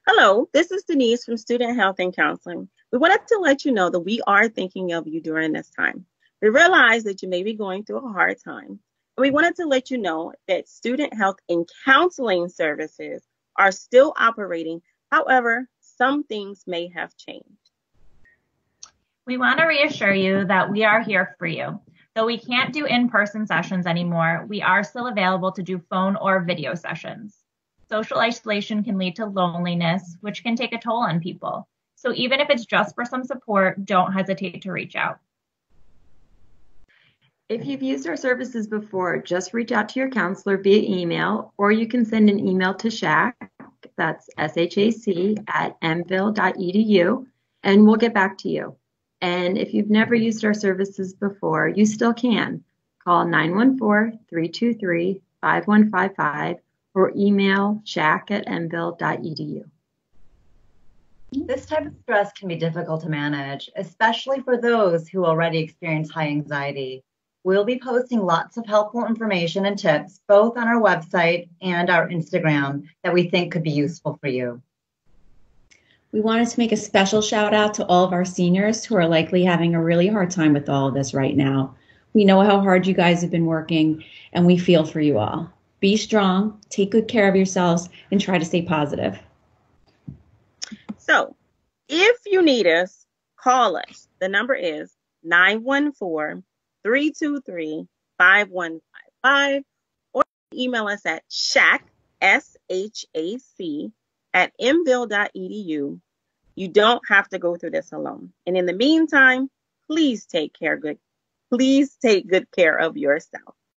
Hello, this is Denise from Student Health and Counseling. We wanted to let you know that we are thinking of you during this time. We realize that you may be going through a hard time. And we wanted to let you know that student health and counseling services are still operating. However, some things may have changed. We want to reassure you that we are here for you. Though we can't do in-person sessions anymore, we are still available to do phone or video sessions. Social isolation can lead to loneliness, which can take a toll on people. So even if it's just for some support, don't hesitate to reach out. If you've used our services before, just reach out to your counselor via email, or you can send an email to SHAC, that's SHAC at mville.edu, and we'll get back to you. And if you've never used our services before, you still can. Call 914-323-5155 or email shac@mville.edu. This type of stress can be difficult to manage, especially for those who already experience high anxiety. We'll be posting lots of helpful information and tips, both on our website and our Instagram, that we think could be useful for you. We wanted to make a special shout out to all of our seniors who are likely having a really hard time with all of this right now. We know how hard you guys have been working, and we feel for you all. Be strong, take good care of yourselves, and try to stay positive. So, if you need us, call us. The number is 914-323-5155, or email us at SHAC, SHAC, at mville.edu. You don't have to go through this alone. And in the meantime, please take good care of yourself.